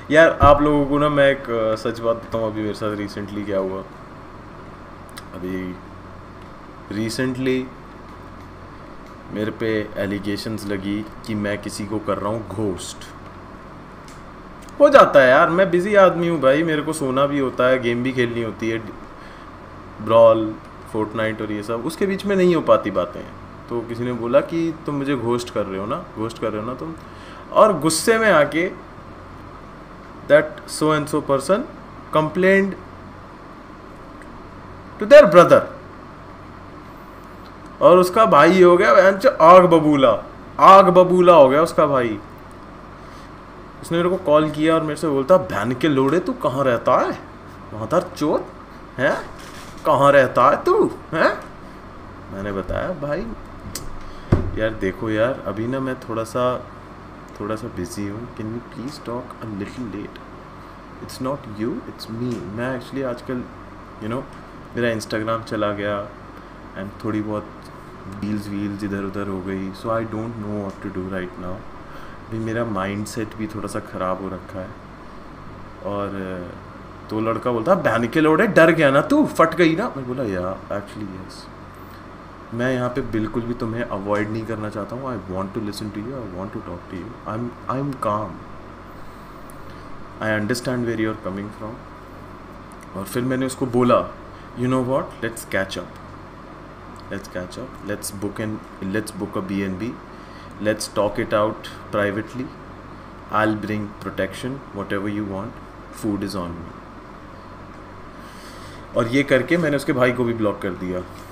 यार आप लोगों को ना मैं एक सच बात बताऊँ, अभी मेरे साथ रिसेंटली क्या हुआ। अभी रिसेंटली मेरे पे एलिगेशंस लगी कि मैं किसी को कर रहा हूँ घोस्ट। हो जाता है यार, मैं बिजी आदमी हूँ भाई, मेरे को सोना भी होता है, गेम भी खेलनी होती है, ब्रॉल, फोर्टनाइट और ये सब, उसके बीच में नहीं हो पाती बातें। तो किसी ने बोला कि तुम मुझे घोस्ट कर रहे हो ना, घोस्ट कर रहे हो ना तुम। और गुस्से में आके that so and so person complained to their brother, और उसका भाई हो गया आग बबूला, आग बबूला हो गया उसका भाई। उसने मेरे को कॉल किया और मेरे से बोलता, बहन के लोड़े तू कहाँ रहता है, माधर चोर है, कहाँ रहता है तू है। मैंने बताया भाई यार देखो यार, अभी ना मैं थोड़ा सा बिजी हूँ, can you please talk a little late. It's not you, it's me. मैं एक्चुअली आजकल मेरा इंस्टाग्राम चला गया एंड थोड़ी बहुत रील्स इधर उधर हो गई, so I don't know what to do right now. अभी मेरा माइंड सेट भी थोड़ा सा ख़राब हो रखा है। और तो लड़का बोलता, बहन के लोड़े डर गया ना तू, फट गई ना। मैं बोला यार एक्चुअली यस, मैं यहाँ पे बिल्कुल भी तुम्हें अवॉइड नहीं करना चाहता हूँ। I want to listen to you, I want to talk to you, I am calm, I understand where you are coming from. और फिर मैंने उसको बोला, you know what, let's catch up, let's book a BNB, let's talk it out privately, I will bring protection, whatever you want, food is on me. और ये करके मैंने उसके भाई को भी ब्लॉक कर दिया।